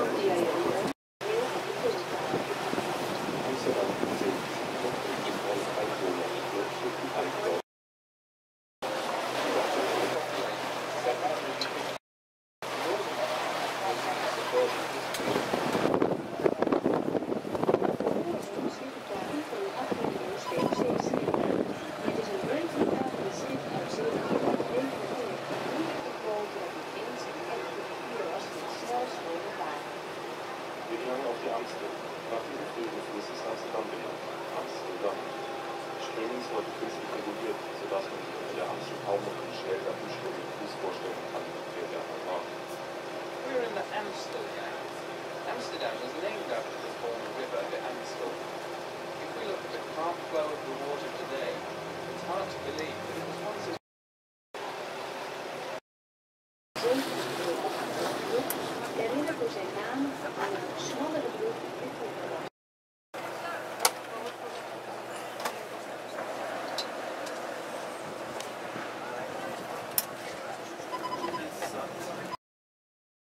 Amsterdam was named after the former river, the Amstel. If we look at the Parkwell